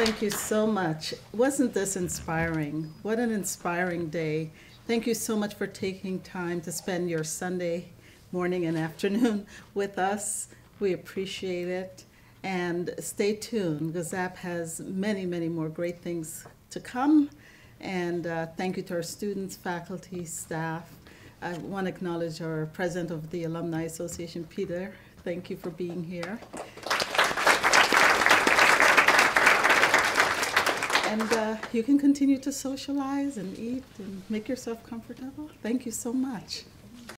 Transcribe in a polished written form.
Thank you so much. Wasn't this inspiring? What an inspiring day. Thank you so much for taking time to spend your Sunday morning and afternoon with us. We appreciate it. And stay tuned. GAZAP has many, many more great things to come. And thank you to our students, faculty, staff. I want to acknowledge our president of the Alumni Association, Peter. Thank you for being here. And you can continue to socialize and eat and make yourself comfortable. Thank you so much.